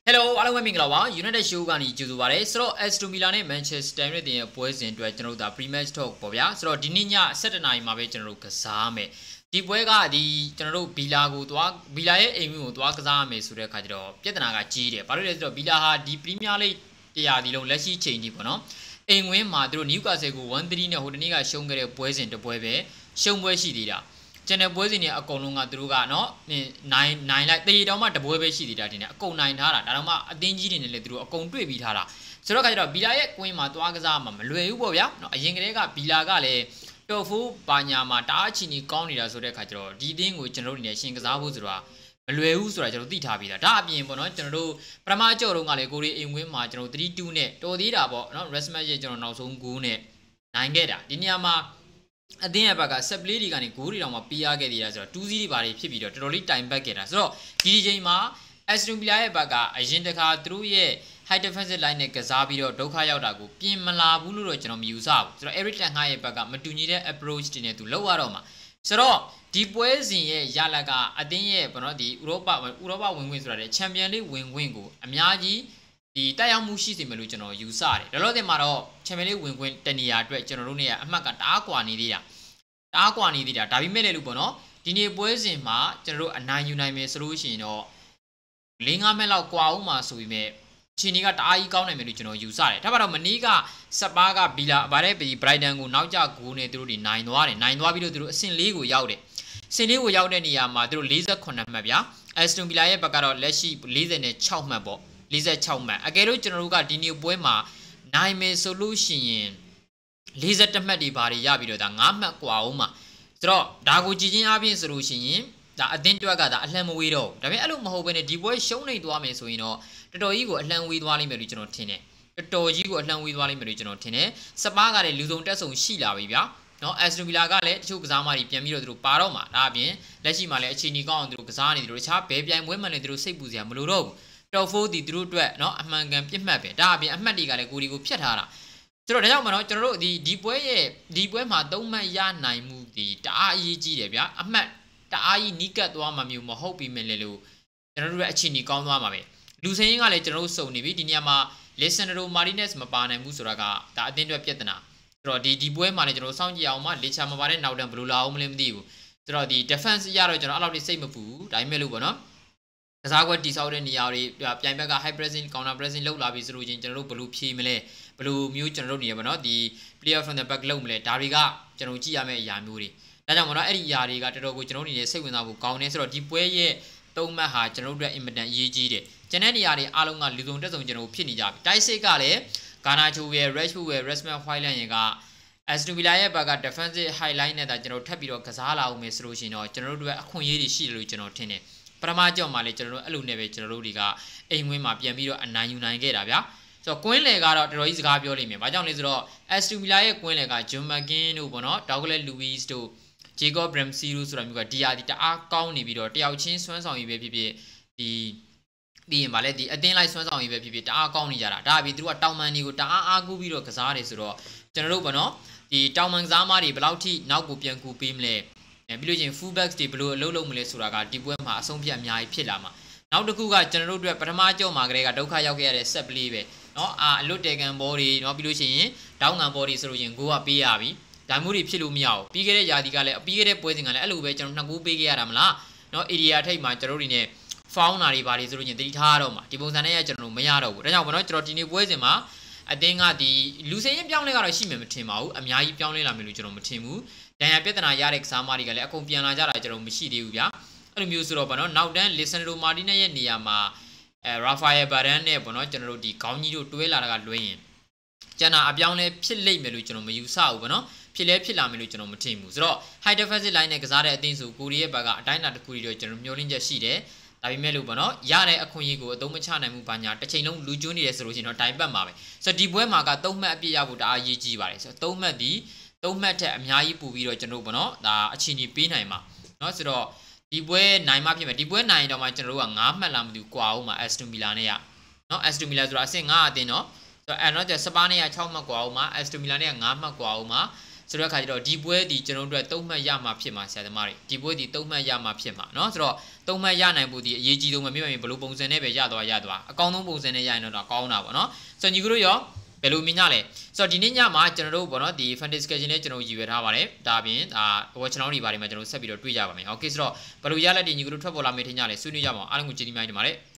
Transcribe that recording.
Hello အားလုံးပဲမင်္ဂလာပါ United Show ကနေကြိုဆိုပါရစေဆိုတော့ Aston Villa နဲ့ Manchester United ရဲ့ပွဲစဉ်အတွက်ကျွန်တော်တို့ဒါ Pre-match talk ပေါ့ဗျာဆိုတော့ဒီနေ့ည7:00 နာရီမှာပဲကျွန်တော်တို့ကစားမယ်ဒီပွဲကကျွန်တော်တို့ Villa ကိုသွား Villa ရဲ့အိမ်ဝင်းကိုသွားကစားရမယ်ဆိုတဲ့အခါကျတော့ပြဿနာကကြီးတယ်ဘာလို့လဲဆိုတော့ Villa ဟာဒီ Premier League တရားဒီလုံးလက်ရှိချိန်ကြီးပေါ့နော်အိမ်ဝင်းမှာသူတို့ Newcastle ကို 1-3 နဲ့ဟိုတနေ့ကရှုံးခဲ့တဲ့ပွဲစဉ်တစ်ပွဲပဲရှုံးပွဲရှိသေးတာကျန်တဲ့ပွဲစဉ်တွေအကုန်လုံးကသူတို့ကနော်9လိုက်တေးတောင်မှတပွဲပဲရှိသေးတာတင်တယ်အကုန်နိုင်ထားတာဒါတော့မှအသင်းကြီးတွေနဲ့လည်းသူတို့အကုန်တွေ့ပြီးထားတာဆိုတော့ကကြတော့ဘီလာရဲ့ကွင်းမှာသွားကစားမှာမလွယ်ဘူးပေါ့ဗျာနော်အရင်ကတည်းကဘီလာကလည်းတော်ဖိုးဘာညာမှာတအားချီနီကောင်းနေတာဆိုတဲ့အခါကျတော့ဒီအသင်းကိုကျွန်တော်တို့နေရှင်ကစားဖို့ဆိုတာမလွယ်ဘူးဆိုတာကျွန်တော်သိထားပြီးသားဒါအပြင်ပေါ့နော်ကျွန်တော်တို့ပထမကြော်တုန်းကလည်းကိုရီအိမ်ဝင်းမှာကျွန်တော်3-2နဲ့တော်သေးတာပေါ့နော် rest match ရဲ့ကျွန်တော်နောက်ဆုံးဂိုးနဲ့နိုင်ခဲ့တာဒီနေရာမှာအသင်းရဲ့ဘက်ကဆက်ပလေးတွေကနေဂိုးတွေတောင်မှပေးရခဲ့သေးတာဆိုတော့2-0တွေဘာတွေဖြစ်ပြီးတော့တော်တော်လေးတိုင်ပတ်ခဲ့တာဆိုတော့ဒီချိန်မှာ Aston Villa ရဲ့ဘက်ကအရင်တခါသူတို့ရဲ့ high defensive line နဲ့ကစားပြီးတော့ဒုက္ခရောက်တာကိုပြင်မလာဘူးလို့တော့ကျွန်တော်မယူဆဘူးဆိုတော့ Eric Ten Hag ရဲ့ဘက်ကမတူညီတဲ့ approach တွေနဲ့သူလောက်ရတော့မှာဆိုတော့ဒီပွဲစဉ်ရဲ့ရလကအသင်းရဲ့ဘောနော်ဒီဥရောပဝင်ခွင့်ဆိုတာလေ Champion League ဝင်ခွင့်ကိုအများကြီးဒီတက်ရောက်မှုရှိစေမယ်လို့ကျွန်တော်ယူဆတယ်ဒါလို့တင်မှာတော့ Champion League ဝင်ခွင့်တနေရာအတွက်ကျွန်တော်တို့နေရအမှတ်ကတအားကွာနေသေးတာဒါပေမဲ့လည်းလို့ပေါ့နော်ဒီနေ့ပွဲစဉ်မှာကျွန်တော်တို့အနိုင်ယူနိုင်မယ်ဆိုလို့ရှိရင်တော့4-5 မဲ့လောက်ကွာအောင်မှာဆိုပြီးမဲ့ချီနီကတအားကြီးကောင်းနိုင်မယ်လို့ကျွန်တော်ယူဆတယ်ဒါပေမဲ့မနီးကစပါးကဘီလာဗါတဲ့ဘီ Brighton ကိုနောက်ကျဂိုးနဲ့သူတို့ဒီနိုင်သွားပြီးတော့သူတို့အဆင့်4ကိုရောက်တယ်အဆင့်4ကိုရောက်တဲ့နေရာမှာသူတို့48မှတ်ဗျာ Aston Villa ရဲ့ဘက်ကတော့လက်ရှိ46မှတ်ပေါ့46မှတ်အကယ်လို့ကျွန်တော်တို့ကဒီနေ့ပွဲမှာနိုင်မယ်ဆိုလို့ရှိရင်41မှတ်တွေဘာတွေရပြီးတော့ဒါ9မှတ်กว่าအောင်မှာဆိုတော့ဒါကိုကြည်ချင်းအပြင်ဆိုလို့ရှိရင်ဒါအသင်းတွက်ကဒါအလှမ်းမဝေးတော့ဒါပေမဲ့အဲ့လိုမဟုတ်ဘဲနဲ့ဒီပွဲရှုံးနေသွားမယ်ဆိုရင်တော့တော်တော်ကြီးကိုအလှမ်းဝေးသွားလိမ့်မယ်လို့ကျွန်တော်ထင်တယ်တော်တော်ကြီးကိုအလှမ်းဝေးသွားလိမ့်မယ်လို့ကျွန်တော်ထင်တယ်စပါးကလည်းလူစုံတက်ဆုံရှိလာပြီဗျာနော် Aston Villa ကလည်းတချို့ကစားမတွေပြန်ပြီးတော့သူတို့ပါတော့မှာဒါအပြင်လက်ရှိမှာလည်းအခြေအနေကောင်းအောင်သူတို့ကစားနေသူတို့တခြားဘဲပြိုင်ပွဲမှလည်းသူတို့စိတ်ပူစရာမလိုတော့ဘူးတော်ဖိုးဒီသူတို့အတွက်နော်အမှန်ကန်ပြစ်မှတ်ပဲဒါအပြင်အမှတ်တွေကလည်းကိုဒီကိုဖျက်ထားတာဆိုတော့ဒါကြောင့်မနော်ကျွန်တော်တို့ဒီပွဲမှာ3မှတ်ရနိုင်မှုဒီတအားအရေးကြီးတယ်ဗျာအမှတ်တအားကြီးနီးကပ်သွားမှာမျိုးမဟုတ်ပြီမဲ့လေလို့ကျွန်တော်တို့ရဲ့အခြေအနေကောင်းသွားမှာပဲလူစင်းရင်ကလည်းကျွန်တော်တို့စုံနေပြီဒီနေရာမှာ Lisandro Martinez မပါနိုင်ဘူးဆိုတာကဒါအသင်းအတွက်ပြဿနာဆိုတော့ဒီပွဲမှာလည်းကျွန်တော်စောင့်ကြည့်အောင်မှလေချာမပါတဲ့နောက်တန်းဘယ်လိုလာအောင်မလဲမသိဘူးဆိုတော့ဒီ defense ရတော့ကျွန်တော်အဲ့လောက်ထိစိတ်မပူဘူးဒါပေမဲ့လို့ပေါ့နော်ကစားကွက်တိဆောက်တဲ့နေရာတွေပြိုင်ဘက်က high pressing counter pressing လောက်လာပြီဆိုလို့ချင်းကျွန်တော်တို့ဘယ်လိုဖြေမလဲဘယ်လိုမျိုးကျွန်တော်တို့နေရပါတော့ဒီ player from the back လောက်မလဲဒါတွေကကျွန်တော်ကြည့်ရမယ့်အရာမျိုးတွေဒါကြောင့်မနော်အဲ့ဒီအရာတွေကတော်တော်ကိုကျွန်တော်တို့နေစိတ်ဝင်စားဖို့ကောင်းနေဆိုတော့ဒီပွဲရဲ့3မှတ်ဟာကျွန်တော်တို့အတွက်အင်မတန်အရေးကြီးတယ်ကျန်တဲ့နေရာတွေအားလုံးကလူစုံတက်စုံကျွန်တော်ဖြစ်နေကြပြီတိုက်စစ်ကလည်းဂါနာချိုရဲ့ Rashford ရဲ့ Rasmus Hojlund ရဲ့က Aston Villa ရဲ့ဘက်က defensive highlight နဲ့ဒါကျွန်တော်ထပ်ပြီးတော့ကစားလာအောင်မယ်ဆိုလို့ရှိရင်တော့ကျွန်တော်တို့အတွက်အခွင့်အရေးတွေရှိတယ်လို့ကျွန်တော်ထင်တယ်ပထမကြောက်မှာလေကျွန်တော်တို့အဲ့လိုနဲ့ပဲကျွန်တော်တို့တွေကအိမ်ဝင်းမှာပြန်ပြီးတော့အနိုင်ယူနိုင်ခဲ့တာဗျာဆိုတော့ကွင်းလေကတော့တော်တော်ကြီးစကားပြောလိမ့်မယ်ဘာကြောင့်လဲဆိုတော့ Aston Villa ရဲ့ကွင်းလေက John McGinn တို့ပေါ့နော် Douglas Luiz တို့ Jacob Ramsey တို့ဆိုတာမျိုးကဒီတအားကောင်းနေပြီးတော့တယောက်ချင်းစွမ်းဆောင်ရည်ပဲဖြစ်ဖြစ်ဒီရင်ဗာလဲဒီအတင်းလိုက်စွမ်းဆောင်ရည်ပဲဖြစ်ဖြစ်တအားကောင်းနေကြတာဒါအပြင်သူတို့ကတောင်မန်တွေကိုတအားအားကိုးပြီးတော့ကစားတယ်ဆိုတော့ကျွန်တော်တို့ပေါ့နော်ဒီတောင်မန်ကစားမတွေဘယ်လောက်ထိနောက်ကိုပြန်ကူပေးမလဲပြီးလို့ချင်း full backs တွေဘယ်လိုအလုပ်လုပ်မလဲဆိုတာကဒီပွဲမှာအဆုံးဖြတ်အများကြီးဖြစ်လာမှာနောက်တစ်ခုကကျွန်တော်တို့အတွက်ပထမကြော့မှာကလေးကဒုက္ခရောက်ခဲ့ရတဲ့ဆက်ပလေးပဲเนาะအလွတ်တေကန်ဘောတွေเนาะပြီးလို့ရှိရင်တောင်းငံဘောတွေဆိုလို့ချင်းဂိုးကပေးရပြီဒါမျိုးတွေဖြစ်လို့မရဘူးပြီးခဲ့တဲ့ယာတီကလည်းပြီးခဲ့တဲ့ပွဲစဉ်ကလည်းအဲ့လိုပဲကျွန်တော်2ဂိုးပေးခဲ့ရတာမလားเนาะ area ထိပ်မှာကျွန်တော်တို့တွေ ਨੇ founder တွေဘာတွေဆိုလို့ချင်းတတိထားတော့မှာဒီပုံစံနဲ့ကျွန်တော်တို့မရတော့ဘူးဒါကြောင့်ဘောเนาะကျွန်တော်ဒီနေ့ပွဲစဉ်မှာအသင်းကဒီလူစင်းရင်ပြောင်းလဲကတော့ရှိမယ်မထင်ပါဘူးအများကြီးပြောင်းလဲလာမယ်လို့ကျွန်တော်မထင်ဘူးဒဏ်ရာပြဿနာရတဲ့ကစားမတွေကလည်းအကုန်ပြန်လာကြတာကျွန်တော်မရှိသေးဘူးဗျာအဲ့လိုမျိုးဆိုတော့ဗောနော်နောက်တန်း Lisandro Martinez ရဲ့နေရာမှာRafael Varane နဲ့ဗောနော်ကျွန်တော်တို့ဒီခေါင်းကြီးတို့တွဲလာတာကလွှဲရင်ကျန်တာအပြောင်းလဲဖြစ်လိမ့်မယ်လို့ကျွန်တော်မယူဆဘူးဗောနော်ဖြစ်လာမယ်လို့ကျွန်တော်မထင်ဘူးဆိုတော့ high defensive line နဲ့ကစားတဲ့အသင်းဆိုကိုရီးယားဘက်ကအတိုင်းအတာတစ်ခုတွေတော့ကျွန်တော်မျှော်လင့်ချက်ရှိတယ်ဒါပေမဲ့လို့ဗောနော်ရတဲ့အခွင့်အရေးကိုအသုံးမချနိုင်မှုဘာညာတစ်ချိန်လုံးလူကျွန်းနေတယ်ဆိုလို့ရှိရင်တော့တိုင်ပတ်မှာပဲဆိုတော့ဒီပွဲမှာက3မှတ်အပြည့်ရဖို့တအားရေးကြီးပါတယ်ဆိုတော့3မှတ်ထက်အများကြီးပို့ပြီးတော့ကျွန်တော်ဗောနော်ဒါအချိန်ကြီးပေးနိုင်မှာเนาะဆိုတော့ဒီပွဲနိုင်မှဖြစ်မယ်ဒီပွဲနိုင်တော့မှကျွန်တော်တို့က9မှတ်လာမသိဘူးကွာအောင်မှာ Aston Villa နဲ့เนาะ Aston Villa ဆိုတာအဆင့်9အတင်းเนาะဆိုတော့အဲ့တော့စပါးနဲ့6မှတ်ကွာအောင်မှာ Aston Villa နဲ့9မှတ်ကွာအောင်မှာဆိုတော့ခါကျတော့ဒီပွဲဒီကျွန်တော်တို့အတွက်3မှတ်ရမှာဖြစ်မှာဆရာသမားတွေဒီပွဲဒီ3မှတ်ရမှာဖြစ်မှာเนาะဆိုတော့3မှတ်ရနိုင်ဖို့ဒီအရေးကြီးဆုံးပဲမြင်မြင်ဘလို့ပုံစံနဲ့ပဲရသွားအကောင်းဆုံးပုံစံနဲ့ရရင်တော့ကောင်းတာပေါ့เนาะဆိုတော့ညီကတို့ရောဘယ်လိုမြင်ကြလဲဆိုတော့ဒီနေ့ညမှာကျွန်တော်တို့ပေါ့เนาะဒီ fantasy schedule နဲ့ကျွန်တော်ရည်ရွယ်ထားပါတယ်ဒါအပြင်web channel တွေဘာတွေမှာကျွန်တော်ဆက်ပြီးတော့တွေ့ကြပါမယ်โอเคဆိုတော့ဘယ်လိုရလက်ဒီညီကတို့ထွက်ပေါ်လာမေးထင်ကြလဲဆွေးနွေးကြပါအောင်အားလုံးကိုကျေးဇူးများတင်ပါတယ်